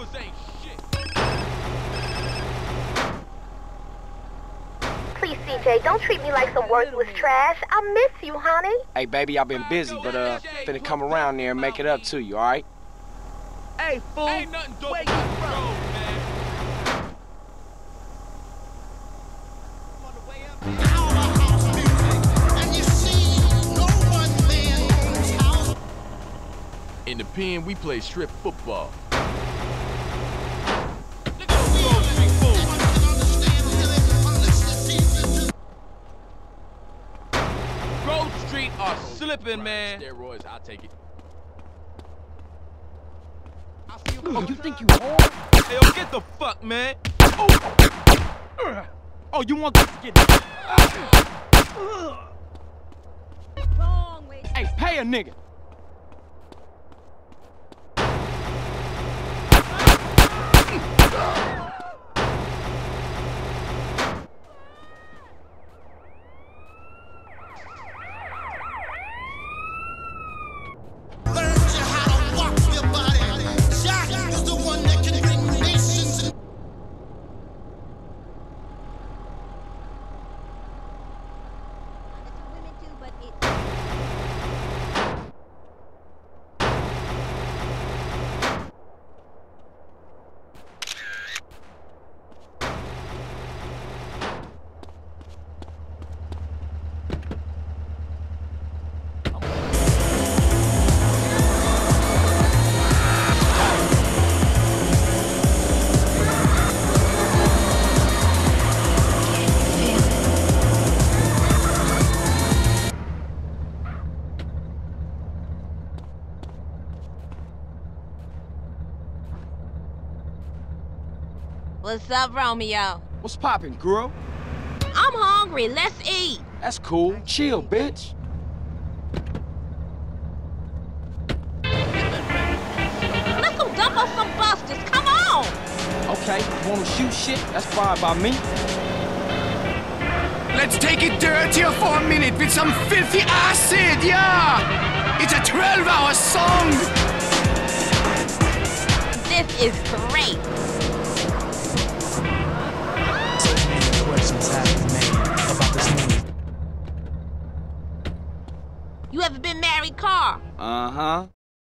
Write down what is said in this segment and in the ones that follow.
Please, CJ, don't treat me like some worthless trash. I miss you, honey. Hey, baby, I've been busy, but finna come around there and make it up to you, all right? Hey, fool. Ain't nothing dope Where about you the from? road, man. In the pen, we play strip football. Grove Street are slipping, man. Steroids, I'll take it. Oh, you think you hard? Hey, yo, get the fuck, man. Oh, you want this to get... Wrong way. Hey, pay a nigga. What's up, Romeo? What's poppin', girl? I'm hungry. Let's eat. That's cool. Chill, bitch. Let's go dump on some busters. Come on. Okay, wanna shoot shit? That's fine by me. Let's take it dirtier for a minute with some filthy acid, yeah! It's a 12-hour song! This is great. Questions have been made about this movie. You ever been married, Carl? Uh-huh.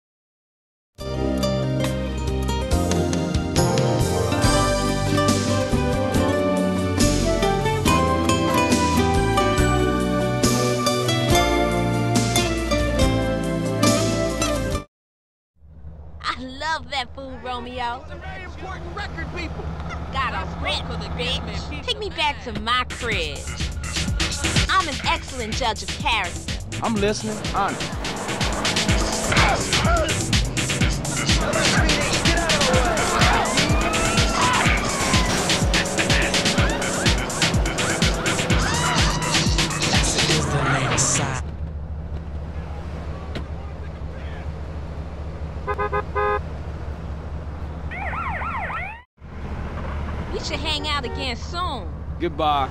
I love that food, Romeo. It's a very important record, people. Got a rip, bitch. Take me back to my crib. I'm an excellent judge of character. I'm listening. Honor. Is the name side. We should hang out again soon. Goodbye.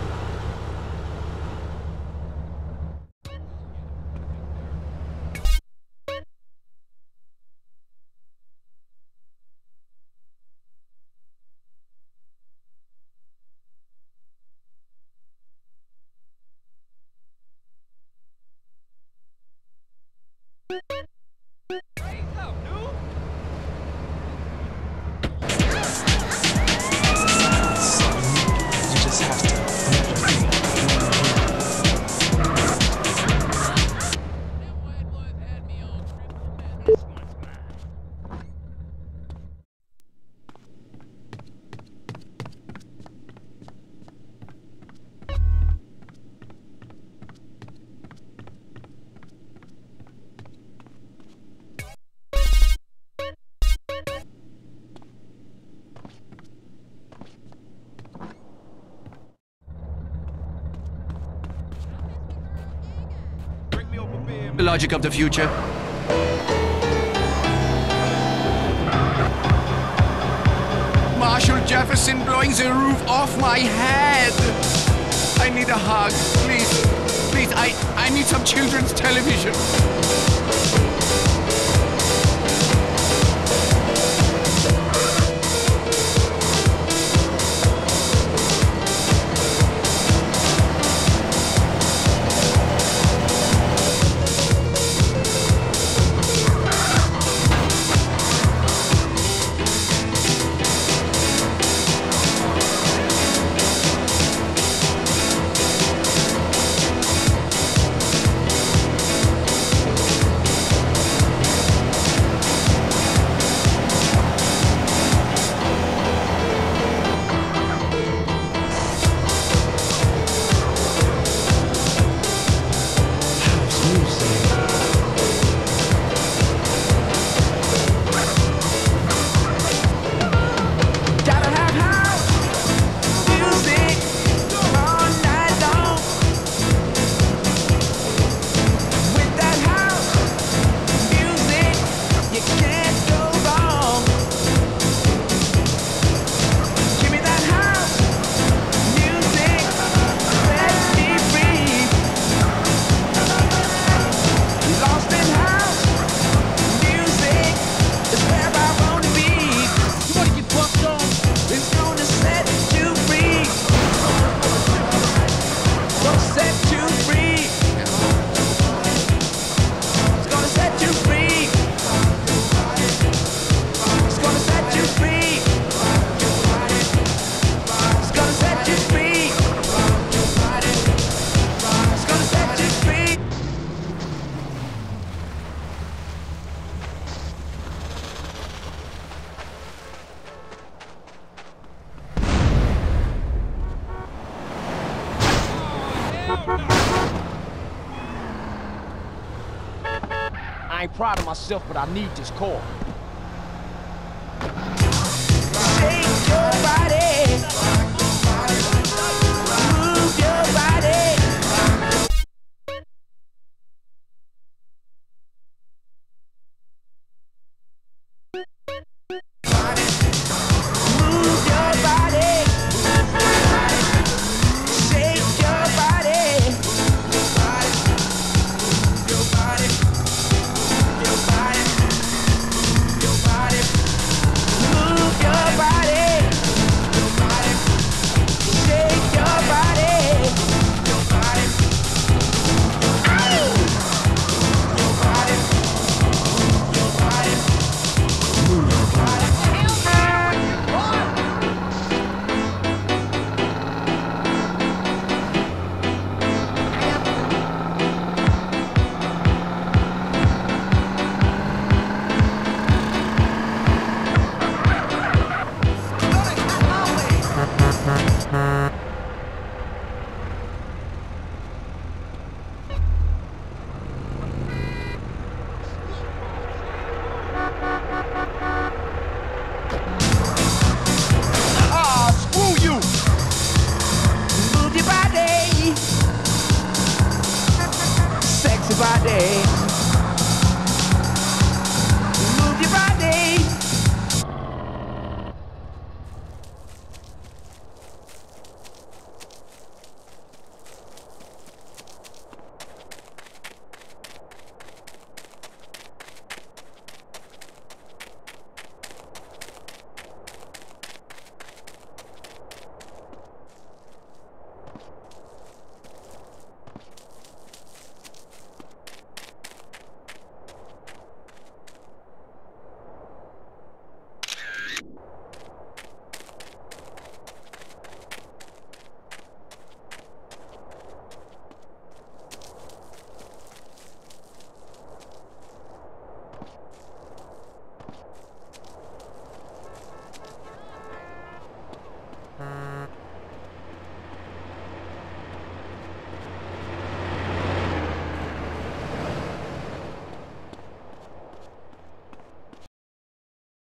The logic of the future. Marshall Jefferson blowing the roof off my head. I need a hug, please. Please, I need some children's television. I ain't proud of myself, but I need this car.